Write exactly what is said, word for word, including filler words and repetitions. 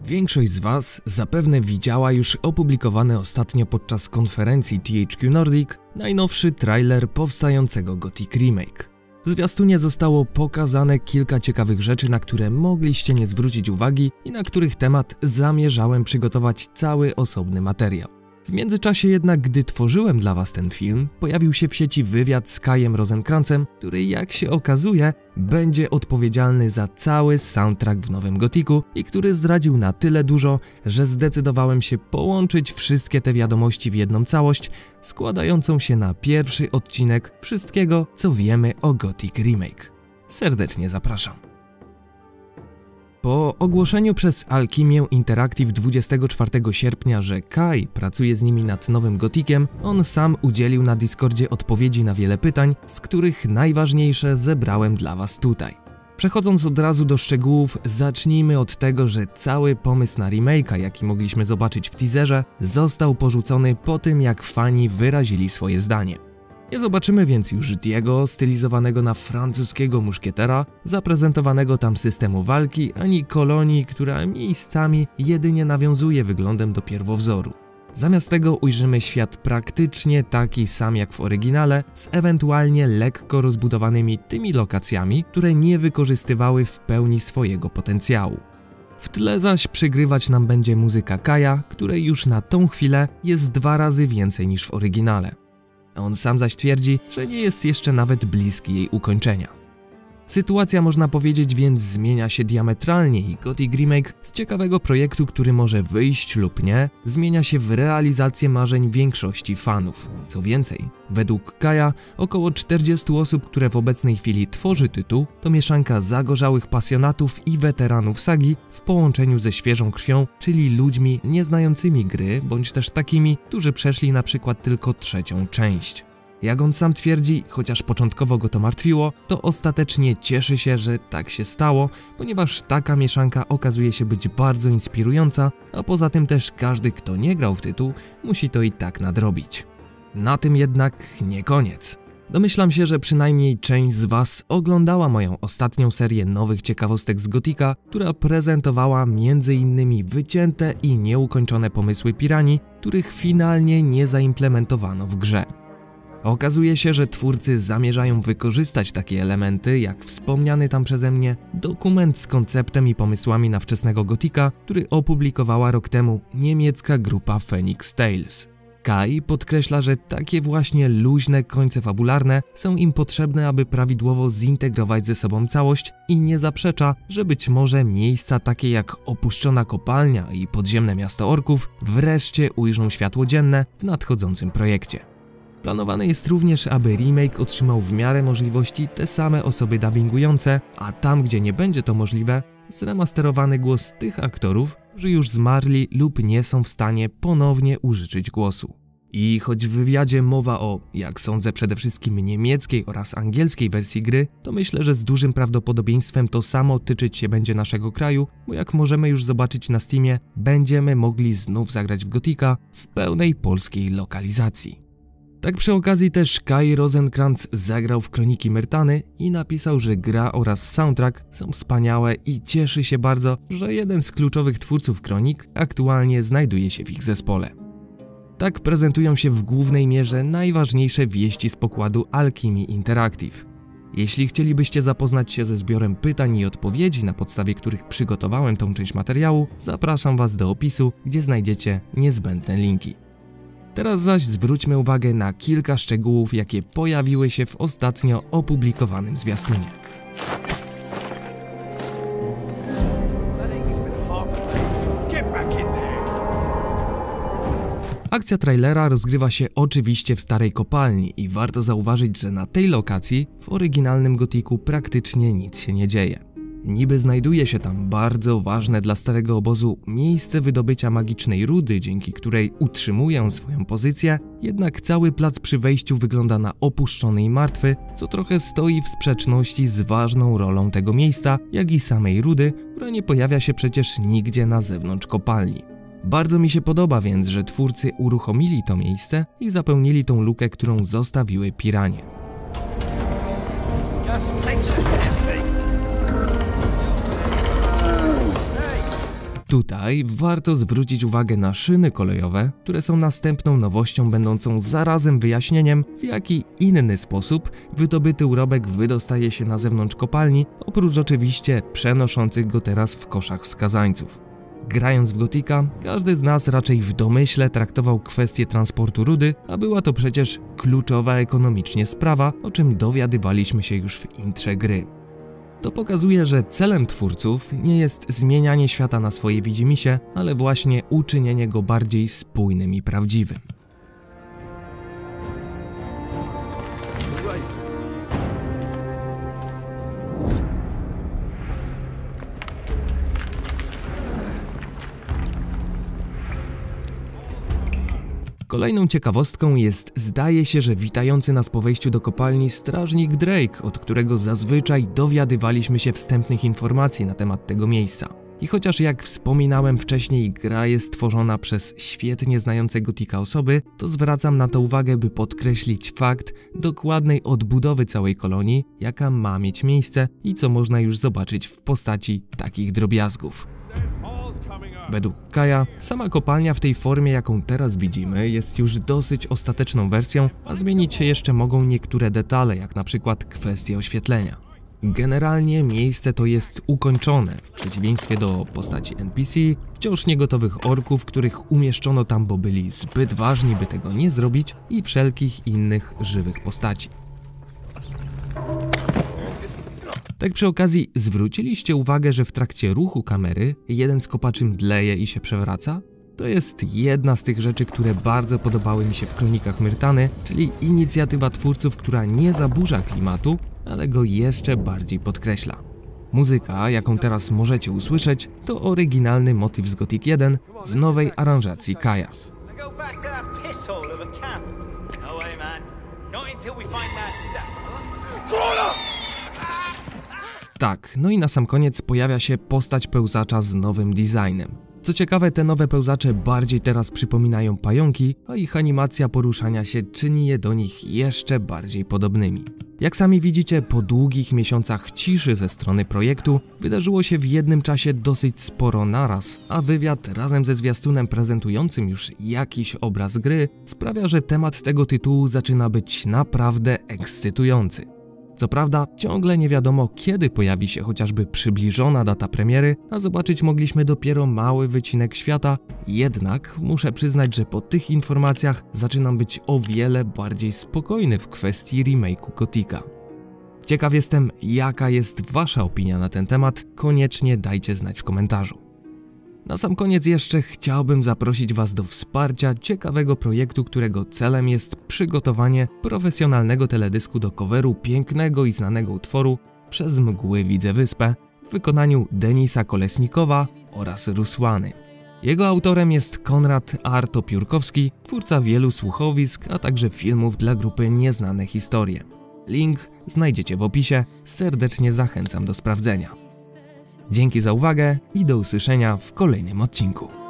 Większość z Was zapewne widziała już opublikowany ostatnio podczas konferencji T H Q Nordic najnowszy trailer powstającego Gothic Remake. W zwiastunie zostało pokazane kilka ciekawych rzeczy, na które mogliście nie zwrócić uwagi i na których temat zamierzałem przygotować cały osobny materiał. W międzyczasie jednak, gdy tworzyłem dla Was ten film, pojawił się w sieci wywiad z Kajem Rosenkrancem, który, jak się okazuje, będzie odpowiedzialny za cały soundtrack w nowym Gothicu i który zdradził na tyle dużo, że zdecydowałem się połączyć wszystkie te wiadomości w jedną całość, składającą się na pierwszy odcinek wszystkiego, co wiemy o Gothic Remake. Serdecznie zapraszam. Po ogłoszeniu przez Alchemię Interactive dwudziestego czwartego sierpnia, że Kai pracuje z nimi nad nowym Gothiciem, on sam udzielił na Discordzie odpowiedzi na wiele pytań, z których najważniejsze zebrałem dla Was tutaj. Przechodząc od razu do szczegółów, zacznijmy od tego, że cały pomysł na remake'a, jaki mogliśmy zobaczyć w teaserze, został porzucony po tym, jak fani wyrazili swoje zdanie. Nie zobaczymy więc już Diego, stylizowanego na francuskiego muszkietera, zaprezentowanego tam systemu walki, ani kolonii, która miejscami jedynie nawiązuje wyglądem do pierwowzoru. Zamiast tego ujrzymy świat praktycznie taki sam jak w oryginale, z ewentualnie lekko rozbudowanymi tymi lokacjami, które nie wykorzystywały w pełni swojego potencjału. W tle zaś przygrywać nam będzie muzyka Kaja, której już na tą chwilę jest dwa razy więcej niż w oryginale. On sam zaś twierdzi, że nie jest jeszcze nawet bliski jej ukończenia. Sytuacja, można powiedzieć, więc zmienia się diametralnie i Gothic Remake z ciekawego projektu, który może wyjść lub nie, zmienia się w realizację marzeń większości fanów. Co więcej, według Kaja około czterdziestu osób, które w obecnej chwili tworzy tytuł, to mieszanka zagorzałych pasjonatów i weteranów sagi w połączeniu ze świeżą krwią, czyli ludźmi nieznającymi gry, bądź też takimi, którzy przeszli na przykład tylko trzecią część. Jak on sam twierdzi, chociaż początkowo go to martwiło, to ostatecznie cieszy się, że tak się stało, ponieważ taka mieszanka okazuje się być bardzo inspirująca, a poza tym też każdy, kto nie grał w tytuł, musi to i tak nadrobić. Na tym jednak nie koniec. Domyślam się, że przynajmniej część z Was oglądała moją ostatnią serię nowych ciekawostek z Gothica, która prezentowała między innymi wycięte i nieukończone pomysły Piranii, których finalnie nie zaimplementowano w grze. Okazuje się, że twórcy zamierzają wykorzystać takie elementy, jak wspomniany tam przeze mnie dokument z konceptem i pomysłami na wczesnego Gothica, który opublikowała rok temu niemiecka grupa Phoenix Tales. Kai podkreśla, że takie właśnie luźne końce fabularne są im potrzebne, aby prawidłowo zintegrować ze sobą całość i nie zaprzecza, że być może miejsca takie jak opuszczona kopalnia i podziemne miasto orków wreszcie ujrzą światło dzienne w nadchodzącym projekcie. Planowane jest również, aby remake otrzymał w miarę możliwości te same osoby dubbingujące, a tam, gdzie nie będzie to możliwe, zremasterowany głos tych aktorów, którzy już zmarli lub nie są w stanie ponownie użyczyć głosu. I choć w wywiadzie mowa o, jak sądzę, przede wszystkim niemieckiej oraz angielskiej wersji gry, to myślę, że z dużym prawdopodobieństwem to samo tyczyć się będzie naszego kraju, bo jak możemy już zobaczyć na Steamie, będziemy mogli znów zagrać w Gothica w pełnej polskiej lokalizacji. Tak przy okazji też Kai Rosenkrantz zagrał w Kroniki Myrtany i napisał, że gra oraz soundtrack są wspaniałe i cieszy się bardzo, że jeden z kluczowych twórców Kronik aktualnie znajduje się w ich zespole. Tak prezentują się w głównej mierze najważniejsze wieści z pokładu Alchemy Interactive. Jeśli chcielibyście zapoznać się ze zbiorem pytań i odpowiedzi, na podstawie których przygotowałem tą część materiału, zapraszam Was do opisu, gdzie znajdziecie niezbędne linki. Teraz zaś zwróćmy uwagę na kilka szczegółów, jakie pojawiły się w ostatnio opublikowanym zwiastunie. Akcja trailera rozgrywa się oczywiście w starej kopalni i warto zauważyć, że na tej lokacji w oryginalnym Gothicu praktycznie nic się nie dzieje. Niby znajduje się tam bardzo ważne dla starego obozu miejsce wydobycia magicznej rudy, dzięki której utrzymują swoją pozycję, jednak cały plac przy wejściu wygląda na opuszczony i martwy, co trochę stoi w sprzeczności z ważną rolą tego miejsca, jak i samej rudy, która nie pojawia się przecież nigdzie na zewnątrz kopalni. Bardzo mi się podoba więc, że twórcy uruchomili to miejsce i zapełnili tą lukę, którą zostawiły Piranie. Tutaj warto zwrócić uwagę na szyny kolejowe, które są następną nowością będącą zarazem wyjaśnieniem, w jaki inny sposób wydobyty urobek wydostaje się na zewnątrz kopalni, oprócz oczywiście przenoszących go teraz w koszach wskazańców. Grając w Gotika, każdy z nas raczej w domyśle traktował kwestię transportu rudy, a była to przecież kluczowa ekonomicznie sprawa, o czym dowiadywaliśmy się już w intrze gry. To pokazuje, że celem twórców nie jest zmienianie świata na swoje widzimisię, ale właśnie uczynienie go bardziej spójnym i prawdziwym. Kolejną ciekawostką jest, zdaje się, że witający nas po wejściu do kopalni strażnik Drake, od którego zazwyczaj dowiadywaliśmy się wstępnych informacji na temat tego miejsca. I chociaż jak wspominałem wcześniej, gra jest tworzona przez świetnie znające Gotika osoby, to zwracam na to uwagę, by podkreślić fakt dokładnej odbudowy całej kolonii, jaka ma mieć miejsce i co można już zobaczyć w postaci takich drobiazgów. Według Kaya, sama kopalnia w tej formie, jaką teraz widzimy, jest już dosyć ostateczną wersją, a zmienić się jeszcze mogą niektóre detale, jak na przykład kwestie oświetlenia. Generalnie miejsce to jest ukończone, w przeciwieństwie do postaci N P C, wciąż niegotowych orków, których umieszczono tam, bo byli zbyt ważni, by tego nie zrobić, i wszelkich innych żywych postaci. Tak przy okazji, zwróciliście uwagę, że w trakcie ruchu kamery jeden z kopaczy mdleje i się przewraca? To jest jedna z tych rzeczy, które bardzo podobały mi się w Kronikach Myrtany, czyli inicjatywa twórców, która nie zaburza klimatu, ale go jeszcze bardziej podkreśla. Muzyka, jaką teraz możecie usłyszeć, to oryginalny motyw z Gothic jeden w nowej aranżacji Kaya. Tak, no i na sam koniec pojawia się postać pełzacza z nowym designem. Co ciekawe, te nowe pełzacze bardziej teraz przypominają pająki, a ich animacja poruszania się czyni je do nich jeszcze bardziej podobnymi. Jak sami widzicie, po długich miesiącach ciszy ze strony projektu wydarzyło się w jednym czasie dosyć sporo naraz, a wywiad razem ze zwiastunem prezentującym już jakiś obraz gry sprawia, że temat tego tytułu zaczyna być naprawdę ekscytujący. Co prawda, ciągle nie wiadomo, kiedy pojawi się chociażby przybliżona data premiery, a zobaczyć mogliśmy dopiero mały wycinek świata, jednak muszę przyznać, że po tych informacjach zaczynam być o wiele bardziej spokojny w kwestii remake'u Gotika. Ciekaw jestem, jaka jest wasza opinia na ten temat, koniecznie dajcie znać w komentarzu. Na sam koniec jeszcze chciałbym zaprosić was do wsparcia ciekawego projektu, którego celem jest przygotowanie profesjonalnego teledysku do coveru pięknego i znanego utworu Przez mgły widzę wyspę w wykonaniu Denisa Kolesnikowa oraz Rusłany. Jego autorem jest Konrad Artopiórkowski, twórca wielu słuchowisk, a także filmów dla grupy Nieznane Historie. Link znajdziecie w opisie, serdecznie zachęcam do sprawdzenia. Dzięki za uwagę i do usłyszenia w kolejnym odcinku.